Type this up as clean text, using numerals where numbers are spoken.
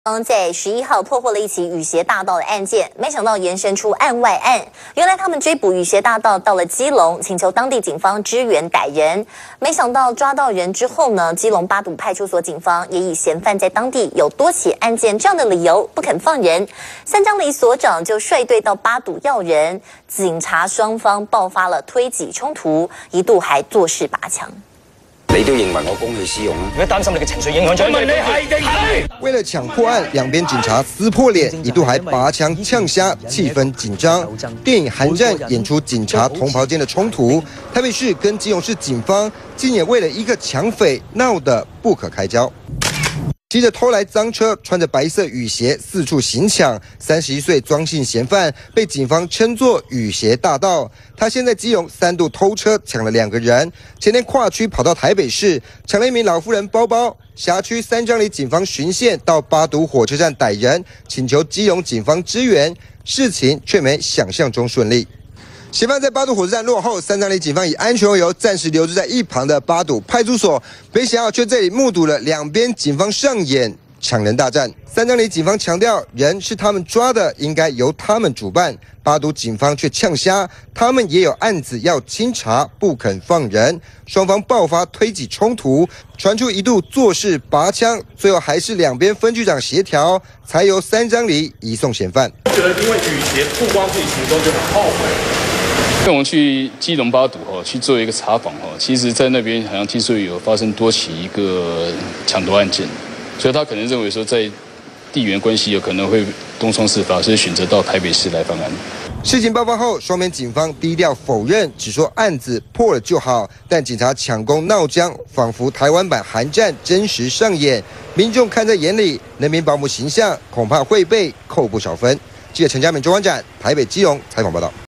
在11号破获了一起雨鞋大盗的案件，没想到延伸出案外案。原来他们追捕雨鞋大盗到了基隆，请求当地警方支援逮人。没想到抓到人之后呢，基隆八堵派出所警方也以嫌犯在当地有多起案件这样的理由不肯放人。三张里所长就率队到八堵要人，警察双方爆发了推挤冲突，一度还作势拔枪。 你都認為我公器私用？ 如果擔心你嘅情緒影響咗，我問你係定係？ 為了搶破案，兩邊警察撕破臉，一度還拔槍嗆蝦，氣氛緊張。電影《寒戰》演出警察同袍間的衝突，台北市跟基隆市警方竟也為了一個搶匪鬧得不可開交。 騎着偷來贓車，穿着白色雨鞋四處行搶。31歲莊姓嫌犯被警方稱作雨鞋大盜。他先在基隆3度偷車搶了2個人，前天跨區跑到台北市搶了一名老婦人包包。轄區三張里警方巡線到八堵火車站逮人，請求基隆警方支援，事情卻沒想象中順利。 嫌犯在八堵火車站落後，三張里警方以安全為由，暫時留置在一旁的八堵派出所。沒想到卻這裡目睹了兩邊警方上演搶人大戰。三張里警方強調，人是他們抓的，應該由他們主辦。八堵警方卻嗆蝦，他們也有案子要清查，不肯放人。雙方爆發推擠衝突，傳出一度作勢拔槍，最後還是兩邊分局長協調，才由三張里移送嫌犯。 我覺得因為雨鞋曝光自己行蹤就很後悔。 我們去基隆八堵去做一個查訪其實在那邊好像聽說有發生多起一個搶奪案件，所以他可能認為說在地緣關係有可能會東窗事發，所以選擇到台北市來犯案。 事情爆發後，雙邊警方低調否認，只說案子破了就好，但警察搶攻鬧僵，仿佛台灣版寒戰真實上演，民眾看在眼裡，人民保姆形象恐怕會被扣不少分。記者陳家敏、周安展台北基隆採訪報道。